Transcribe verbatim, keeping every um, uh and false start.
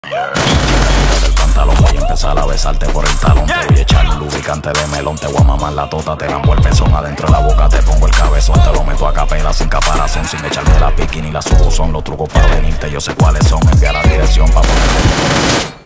Del pantalón voy a empezar a besarte por el talón. Te voy a echar un lubricante de melón. Te voy a mamar la tota, te lambo el pezón. Adentro de la boca te pongo el cabezón. Te lo meto a capela sin caparazón. Sin echarme la piqui ni la subozón. Los trucos para venirte yo sé cuáles son. Envía la dirección pa' ponerme.